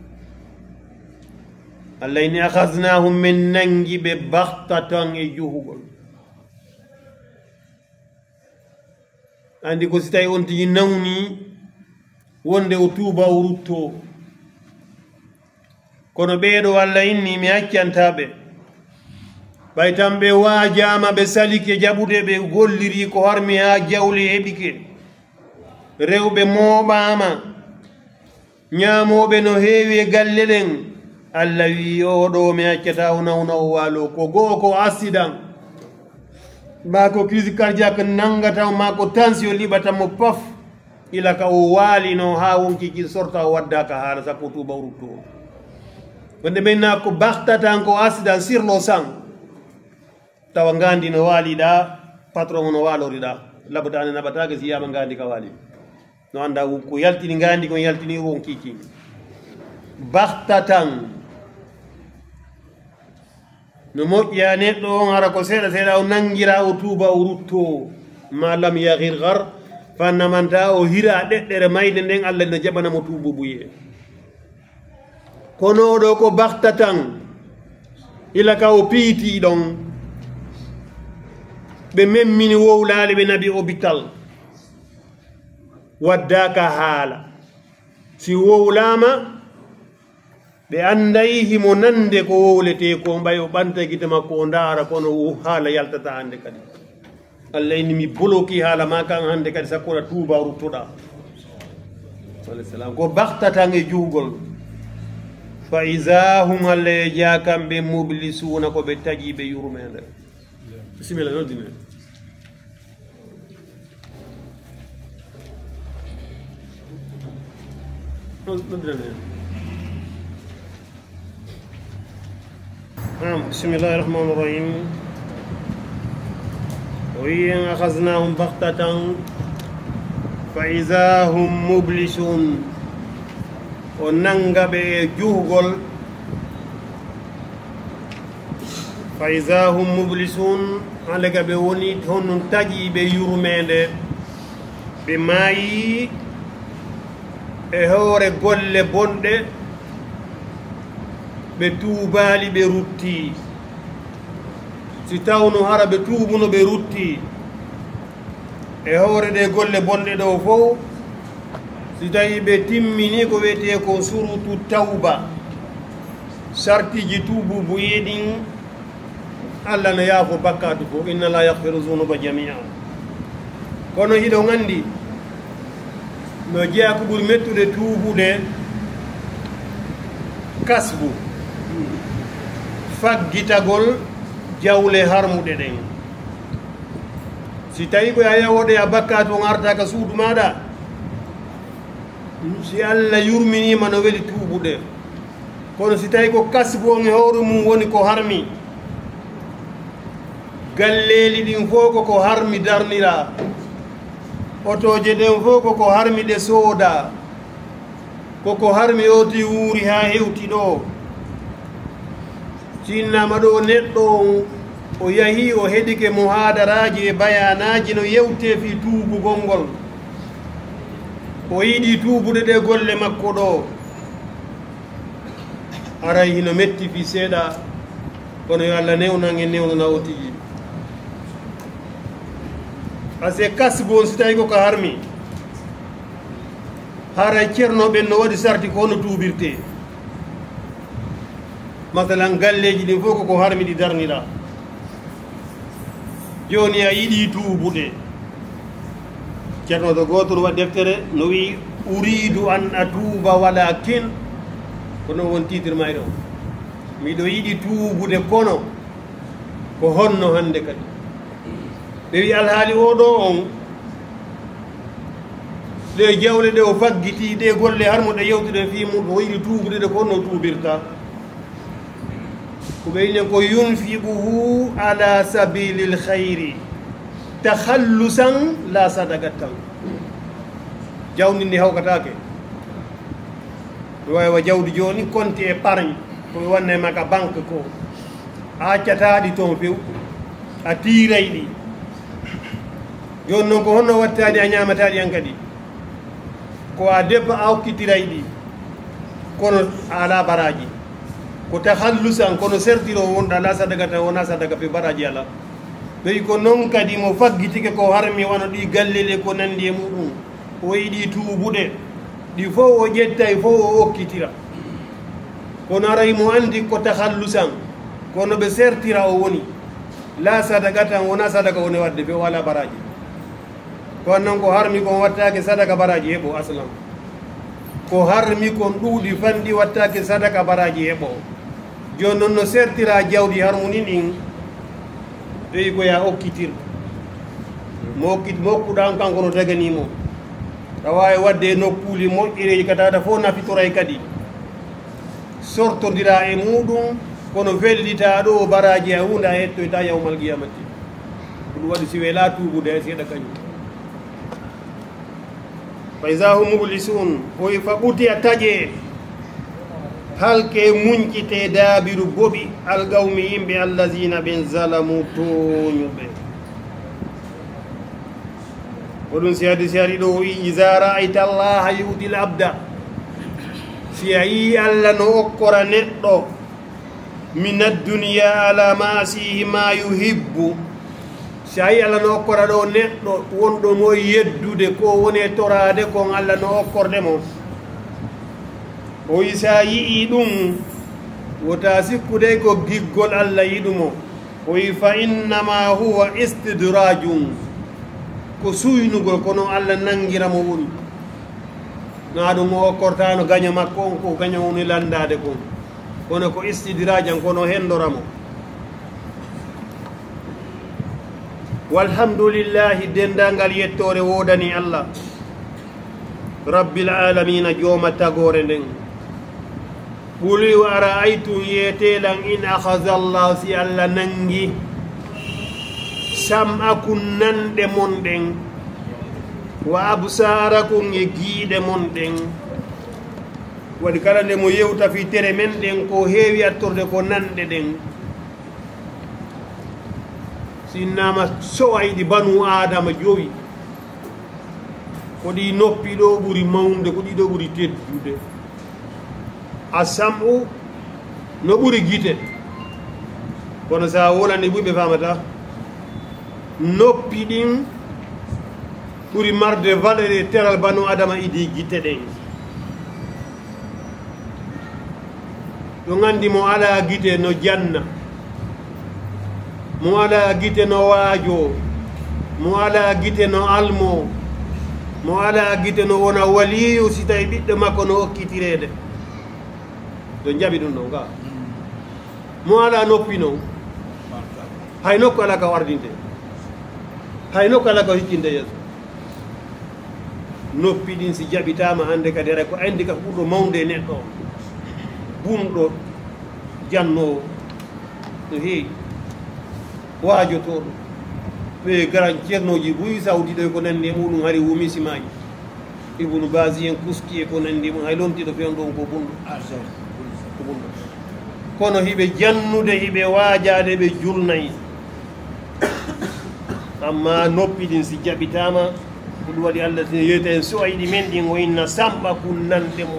Allah inni akhadnahum min nangi ɓe bahtatan e juhugol andi ko si tawi on tigi nawni wonde o tuuba o rutto kono ɓeeɗo Allah inni mi accantaɓe ɓay tan ɓe waajama ɓe salike jaɓude ɓe golliri ko harmi ha jawle heɓike rewɓe mooɓama ñamoɓe no heewi e galle ɗen Allah wi oɗo mi accata o nawna o waalo ko goo ko accident ma ko crise cardiaque nangata ma ko tension liɓata mo paf ila ka o waalino ha wonkiki sorta o waddaka haala sakko tuuba o rutto o wonde maintenant ko bahtatan ko accident sur le sang tawa ngandi no waaliɗa patron no waloriɗa labotane naɓatake si yama ngandi ka waali no anda ko yaltini ngandi ko yaltini wonkiki bahtatan no moƴƴa neɗɗo on hara ko seeɗa seeɗa o nangira o tuuba o rutto ma lam yahir gar fannamanta o hira ɗeɗɗere mayde nden Allah no jaɓanamo tuubo buye kono oɗo ko bahtatan ila ka o piiti ɗon ɓe memmini wowlale ɓe nabi hôpital waddaka haala si wowlama ɓe andayi himo nande ko wowlete ko mbay o ɓanta gite makko o ndaara kono haala yaltata hande kadi Allah inni mi bloki haala ma kan hande kadi sakkoɗa tuuba ruttoɗa alayhisalam ko bahtatan e juugol fa isa hum Allah e jaa kamɓe moblisuna ko ɓe taƴiɓe yurmede bisimilla noddine noddine بسم الله الرحمن الرحيم وإن أخذناهم بغتة فإذا هم مبلسون وننغا بجوغل فإذا هم مبلسون عليك بوني هون تجي بيرمند بماي هور غول بوند بتوبالي بروتي سيتاونو هارا بتوبونو بروتي هور دي غول بوند دو فو سيتاي بتيميني كو ويتي كو سورة التوبة شرطي جتوبو بويدين الله نيافو بكاتو إن لا يغفر الذنوب جميعا kono hiɗo gandi no jeeya ko ɓuri mettude tuubude kasbu faggitagol jawle harmuɗe ɗen si tawi ko a yawoɗe a bakka to garta ka suudu maɗa si Allah yurminima no weeli tuubude kono si tawi ko kasbu on e hoore mum woni ko harmi galleeli ɗin fof koko harmi darnira otoje ɗen fof koko harmi ɗe sooda koko harmi oti wuuri ha hewti ɗo cinnama ɗo neɗɗo o yahi o heɗike mo haadaraji e bayanaji no yewte fi tuubugol ngol o yiɗi tuubude ɗe golle makko ɗo aray hino metti fi seeɗa kono yo Allah newnan e newnana o tigi ase kasbu on so tawi koko harmi haray ceerno ɓen no waɗi sarti ko hono tuubirte masalan galleji ɗin fof koko harmi ɗi darnira joni a yiɗi tuubude ceerno to gotol waɗi deftere no wi uridu an atuuba walakin kono won titre mayɗo miɗo yiɗi tuubude kono ko honno hande kadi ɓe wi alhaali oɗo on ɗe jawle ɗe o faggiti ɗe golle harmo ɗe yewtuɗe fi mum o yiɗi tuubude ɗe ko honno tuubirta ko ɓeynen ko yunfiquhu ala sabilil khayri takhallusan la sadagatan jawdi ndi hawkatake ɗo wawi jawdi joni compte épargne koɓe wanna e maka banque ko a accataɗi toon few a tiiray ɗi joni noon ko honno wattani a ñamataɗi an kadi ko a debba a hokkitiray ɗi kono ala baraji ko takhallusan kono sertiro wonɗa la sadaga tan wona sadaga fe baraji ala ɓeyi ko noon kadi mo faggitike ko harmi wona ɗi gallele ko nandi e muɗum o yiɗi tuubuɗe ɗi fof o ƴettay fof o hokkitira kono aray mo andi ko takhallusan kono ɓe sertira o woni la sadaga tan wona sadaga woni wadde fe wala baraji kono noon ko harmi kon wattake sadaka baraji heɓo aslan ko harmi kon ɗuuɗi fanɗi wattake sadaka baraji heɓo joni noon no sertira jawdi harmuni ɗin ɓeyi ko ya hokkitir mo hokkuɗan kanko no taganimo a wawi wadde nokkuuli moƴƴireji katata fof nafitoray kadi sortodira e muɗum kono fellita ɗo baraji ha hunde a hettoyta yawmal qiyamati ɗum waɗi si wela tuubude e seeɗa kañum fa iza hum mublisun koye fa ɓuti a taƴe halke muñƴite daabiru boɓi algawmi yimɓe allazina ɓen zalamu toñuɓe ko ɗum si ari ɗo iza ra'ayta allaha yu'ti l abda si a yi allah no okkora neɗɗo min adduniya ala masihi ma yuhibbu si a yi allah no okkora ɗo neɗɗo wonɗo mo yeddude ko woni e torade kon allah no okkorde mo o yi sa yi'i ɗum wota sikkude ko giggol allah yiɗumo o yi fa innama huwa istidrajum ko suynugol kono allah nangiramo woni na ɗum o okkortano gaño makko on ko gaño woni landade kon kono ko istidrajan kono hendoramo walhamdulillahi dendangal yettore wodani allah rabbil alamina jooma tagore nden quli wa ra'aytum yetelan in akhadha allah si allah nangi sam'akum nanɗe mon ɗen wa absarakum e giiɗe mon ɗen waɗi kala nde mo yewta fi tere men ɗen ko heewi attorde ko nanɗe ɗen sinnama sowayiɗi banu adama jowi ko ɗi noppi ɗo ɓuri mawde ko ɗiɗo ɓuri teddude a sam'u no ɓuri gite kono sa wolani ɓuyɓe famata noppi ɗin ɓuri marde valeur e teral banu adama idi gite ɗen ɗo gandi mo ala gite no janna mo ala gite no waajo mo ala gite no almo mo ala gite no wona waliyu si tawi ɓiɗɗo makko no hokkitirede ɗo jaɓi ɗum ɗon ga mo ala noppi noon hay nokku ala ka wardinte hay nokku ala ka hiccinde yeeso noppi ɗin si jaɓitama hande kadi ara ko andi ka ɓurɗo mawde e neɗɗo bumɗo jannowo no heewi waajotoɗo ɓe garan ceernoji buyi sawdiɗo ko nandi e muɗum hari wumisimaji ibnu basi en kuski e ko nandi mum hay lomtiɗo fewn ɗon ko bunɗo ko bunɗo kono hiɓe jannude hiɓe waajade ɓe julnayi amma noppi ɗin si jaɓitama ko ɗum waɗi allah tine yeyta en sowayiɗi men ɗin o inna samɓa kun nande mum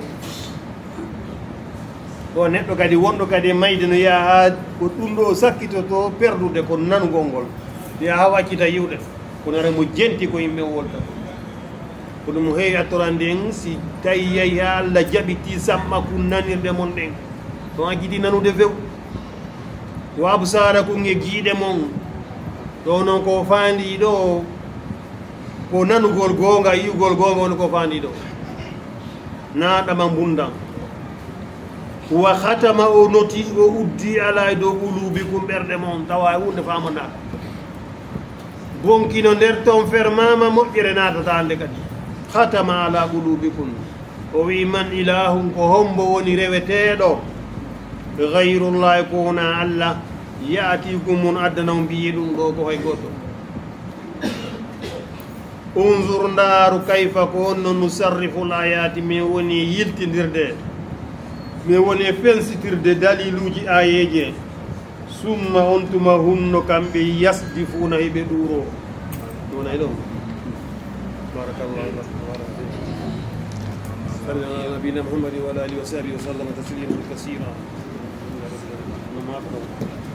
o neɗɗo kadi wonɗo kadi mayde no yaha ko ɗum ɗo sakkitoto perdude ko nanugol ngol yaha waccita yiwɗe kono ara mo jenti ko yimɓe wolta ko ɗum heewi attorande en si tawi yeehi ha allah jaɓiti samɓa kun nanirɗe mon ɗen ɗon a jiɗi nanude few yo absara kun e giiɗe mon ɗo noon ko faandi ɗo ko nanugol goonga yiwgol goonga woni ko faandi ɗo naɗama bundan wa khatama o noti o uddi ala e dow ɓulubikum ɓerɗe mon tawa hunde famanaka bonkino nder toon fermama moƴƴere natata hande kadi khatama ala ɓulubikum o wi man ilahum ko hombo woni reweteɗo gayrullahi ko wona allah yatikum mon addanaw mbiyi ɗum ɗo ko hay goto unzur ndaaru kayfa ko onno nusarrifu l ayati min woni yiltidirde min woni e fensitirde daliluji ayeje summa on tuma hunno kamɓe yasdifuna heɓe ɗuuro wonay ɗon barakallahu ala nabina muhammadin wa ala alihi wa sahbihi wa sallama taslima kasira